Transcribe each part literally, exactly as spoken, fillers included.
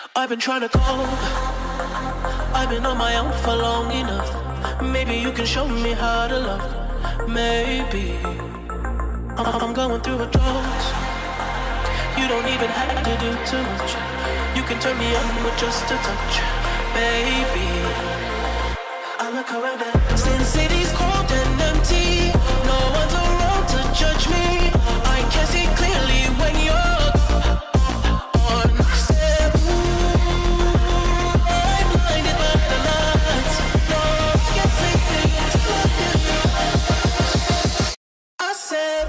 I've been trying to call, I've been on my own for long enough. Maybe you can show me how to love. Maybe I'm, I'm going through a drought. You don't even have to do too much. You can turn me on with just a touch, baby. I look around and since city's cold and empty, no one's around to judge me. I can see clearly when you're on. Said, ooh, I'm blinded by the lights. No, I can't see things. I said,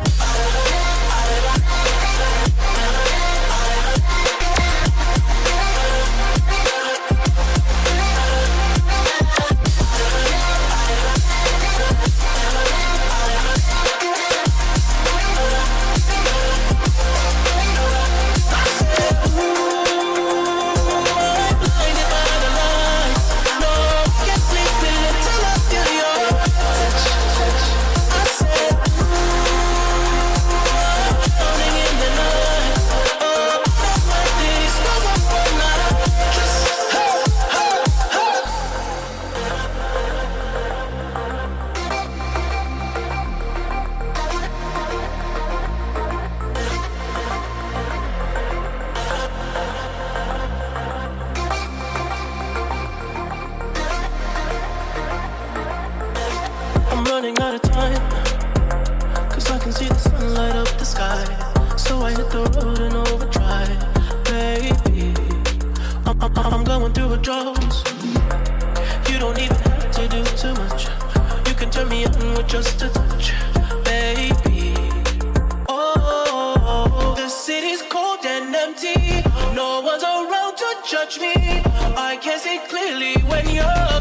I'm running out of time, cause I can see the sun light up the sky. So I hit the road and overdrive, baby. I'm, I'm, I'm going through a drought. You don't even have to do too much. You can turn me on with just a touch, baby. Oh, the city's cold and empty. No one's around to judge me. I can see clearly when you're